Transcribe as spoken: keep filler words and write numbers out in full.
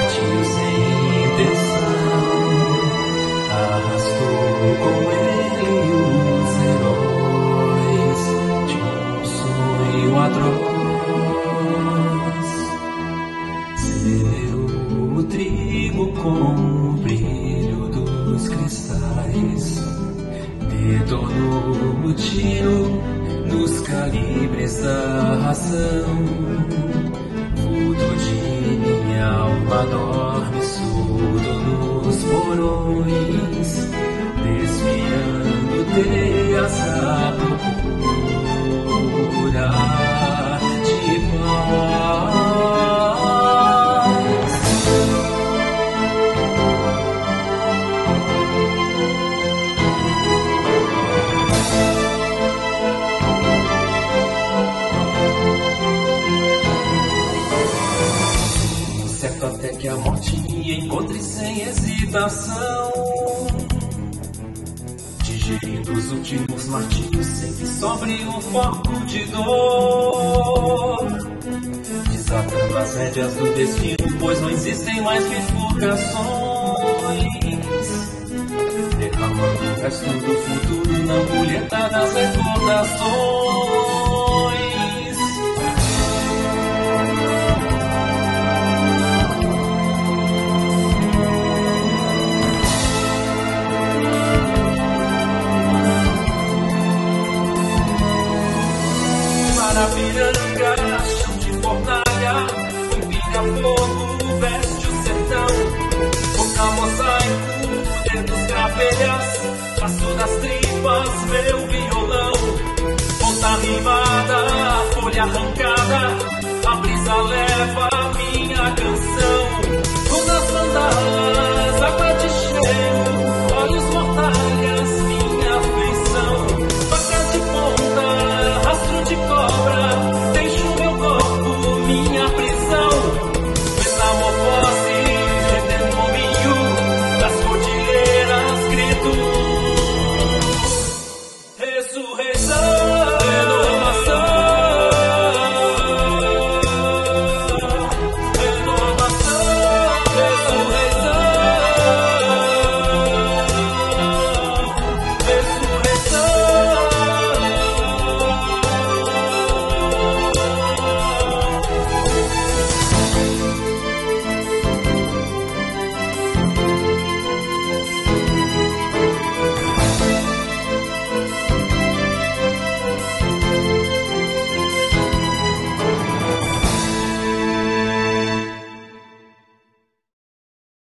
partiu sem intenção, arrastou com ele os heróis de um sonho atroz. Semeou o trigo com o brilho dos cristais, detonou o tiro nos calibres da razão. Vulto de minha alma dorme surdo nos porões, desfiando teias à procura de paz. Até que a morte me encontre sem hesitação, digerindo os últimos martírios sem que sobre um foco de dor, desatando as rédeas do destino, pois não existem mais bifurcações, derramando o resto do futuro na ampulheta das recordações. Piranga, chão de fornalha, um pinga-fogo veste o sertão, boca mosaico, dedos gravelhas, passo das tripas, meu violão, ponta rimada, folha arrancada, a brisa leva a minha canção.